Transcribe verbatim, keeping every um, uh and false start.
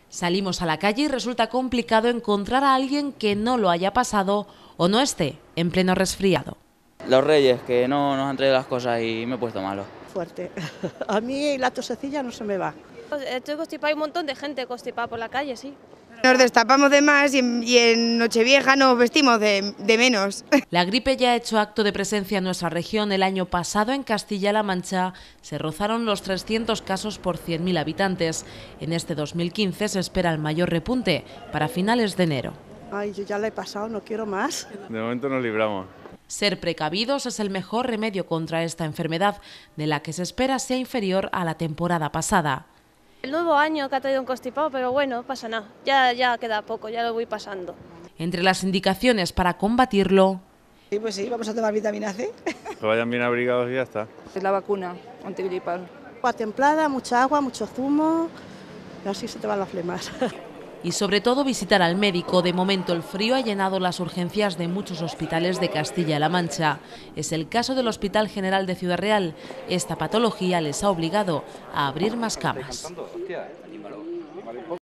Salimos a la calle y resulta complicado encontrar a alguien que no lo haya pasado o no esté en pleno resfriado. Los reyes, que no nos han traído las cosas y me he puesto malo. Fuerte. A mí la tosecilla no se me va. Estoy constipada, hay un montón de gente constipada por la calle, sí. Nos destapamos de más y en, y en Nochevieja nos vestimos de, de menos. La gripe ya ha hecho acto de presencia en nuestra región. El año pasado en Castilla-La Mancha se rozaron los trescientos casos por cien mil habitantes. En este dos mil quince se espera el mayor repunte para finales de enero. Ay, yo ya la he pasado, no quiero más. De momento nos libramos. Ser precavidos es el mejor remedio contra esta enfermedad, de la que se espera sea inferior a la temporada pasada. El nuevo año que ha traído un constipado, pero bueno, pasa nada, ya, ya queda poco, ya lo voy pasando. Entre las indicaciones para combatirlo... Sí, pues sí, vamos a tomar vitamina C. Que vayan bien abrigados y ya está. Es la vacuna antigripal. Agua templada, mucha agua, mucho zumo, y así se te van las flemas. Y sobre todo visitar al médico. De momento el frío ha llenado las urgencias de muchos hospitales de Castilla-La Mancha. Es el caso del Hospital General de Ciudad Real. Esta patología les ha obligado a abrir más camas.